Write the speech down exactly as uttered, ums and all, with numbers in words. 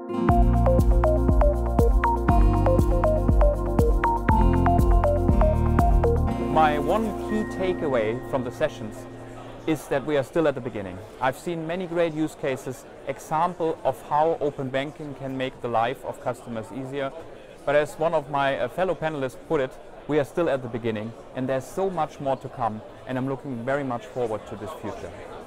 My one key takeaway from the sessions is that we are still at the beginning. I've seen many great use cases, example of how open banking can make the life of customers easier. But as one of my uh, fellow panelists put it, we are still at the beginning and there's so much more to come, and I'm looking very much forward to this future.